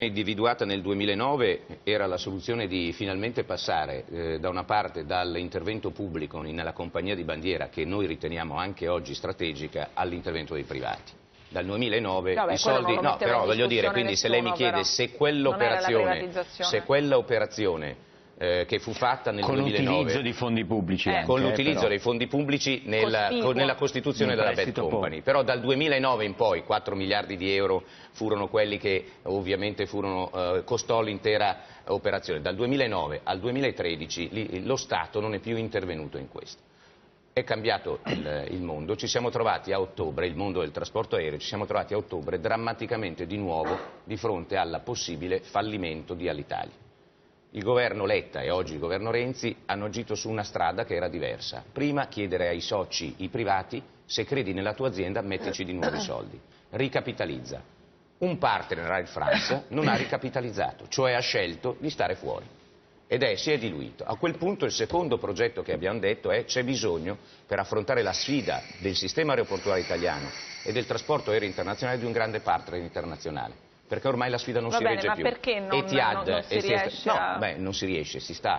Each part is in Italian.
individuata nel 2009 era la soluzione di finalmente passare da una parte dall'intervento pubblico nella compagnia di bandiera, che noi riteniamo anche oggi strategica, all'intervento dei privati. Dal 2009 i soldi, no, però voglio dire, quindi se lei mi chiede se quell'operazione che fu fatta nel 2009 con l'utilizzo di fondi pubblici, con l'utilizzo dei fondi pubblici nella costituzione della Bad Company, però dal 2009 in poi 4 miliardi di euro furono quelli che ovviamente costò l'intera operazione. Dal 2009 al 2013 lo Stato non è più intervenuto in questo. È cambiato il mondo, ci siamo trovati a ottobre, il mondo del trasporto aereo, ci siamo trovati a ottobre drammaticamente di nuovo di fronte al possibile fallimento di Alitalia. Il governo Letta e oggi il governo Renzi hanno agito su una strada che era diversa. Prima chiedere ai soci, i privati, se credi nella tua azienda mettici di nuovo i soldi. Ricapitalizza. Un partner, Air France, non ha ricapitalizzato, cioè ha scelto di stare fuori. Si è diluito. A quel punto il secondo progetto che abbiamo detto è: c'è bisogno, per affrontare la sfida del sistema aeroportuale italiano e del trasporto aereo internazionale, di un grande partner internazionale. Perché ormai la sfida non si regge più. Ma perché non si riesce non si riesce,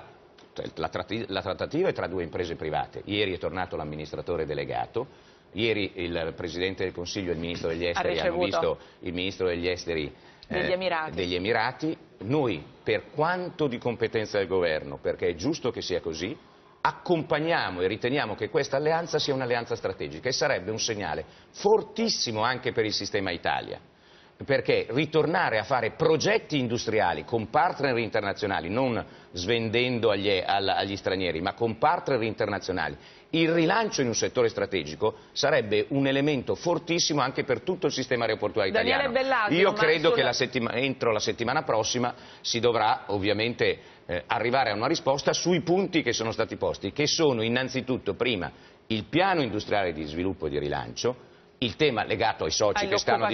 la trattativa è tra due imprese private. Ieri è tornato l'amministratore delegato, ieri il Presidente del Consiglio e il Ministro degli Esteri hanno visto il Ministro degli Esteri degli Emirati. Noi, per quanto di competenza del Governo, perché è giusto che sia così, accompagniamo e riteniamo che questa alleanza sia un'alleanza strategica e sarebbe un segnale fortissimo anche per il sistema Italia. Perché ritornare a fare progetti industriali con partner internazionali, non svendendo agli stranieri, ma con partner internazionali, il rilancio in un settore strategico sarebbe un elemento fortissimo anche per tutto il sistema aeroportuale italiano. Io credo che entro la settimana prossima si dovrà ovviamente arrivare a una risposta sui punti che sono stati posti, che sono innanzitutto, prima, il piano industriale di sviluppo e di rilancio, il tema legato ai soci che stanno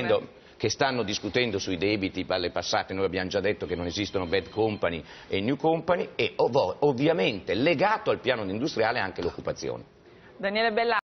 discutendo sui debiti alle passate. Noi abbiamo già detto che non esistono Bad Company e New Company, e ovviamente legato al piano industriale anche l'occupazione. Daniele Bellagio.